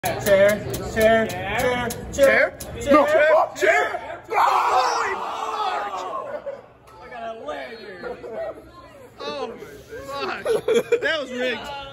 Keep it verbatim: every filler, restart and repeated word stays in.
Chair, chair, chair, chair, chair, No, chair, chair. Holy fuck! I got a leg here. Oh, fuck. That was rigged.